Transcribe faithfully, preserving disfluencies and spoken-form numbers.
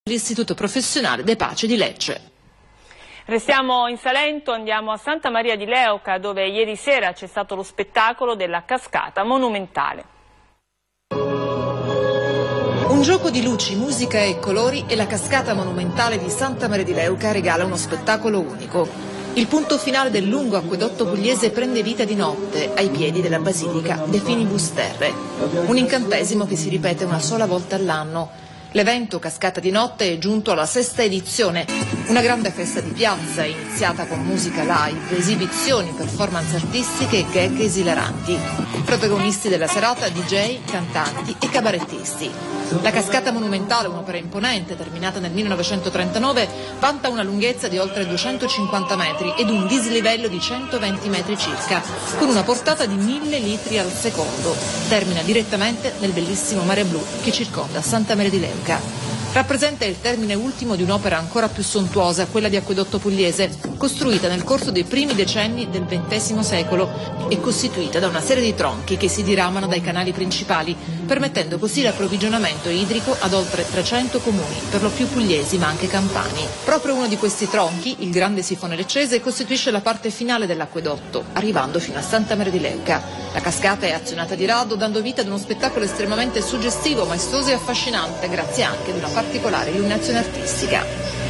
l'Istituto Professionale De Pace di Lecce. Restiamo in Salento, andiamo a Santa Maria di Leuca, dove ieri sera c'è stato lo spettacolo della cascata monumentale. Un gioco di luci, musica e colori e la cascata monumentale di Santa Maria di Leuca regala uno spettacolo unico. Il punto finale del lungo acquedotto pugliese prende vita di notte ai piedi della basilica De Finibus Terrae, un incantesimo che si ripete una sola volta all'anno. L'evento Cascata di Notte è giunto alla sesta edizione, una grande festa di piazza iniziata con musica live, esibizioni, performance artistiche e gag esilaranti. Protagonisti della serata D J, cantanti e cabarettisti. La Cascata Monumentale, un'opera imponente terminata nel millenovecentotrentanove, vanta una lunghezza di oltre duecentocinquanta metri ed un dislivello di centoventi metri circa, con una portata di mille litri al secondo. Termina direttamente nel bellissimo mare blu che circonda Santa Maria di Leuca. Rappresenta il termine ultimo di un'opera ancora più sontuosa, quella di Acquedotto Pugliese, costruita nel corso dei primi decenni del ventesimo secolo e costituita da una serie di tronchi che si diramano dai canali principali, permettendo così l'approvvigionamento idrico ad oltre trecento comuni, per lo più pugliesi ma anche campani. Proprio uno di questi tronchi, il grande sifone leccese, costituisce la parte finale dell'acquedotto, arrivando fino a Santa Maria di Leuca. La cascata è azionata di rado, dando vita ad uno spettacolo estremamente suggestivo, maestoso e affascinante, grazie anche ad una particolare illuminazione artistica.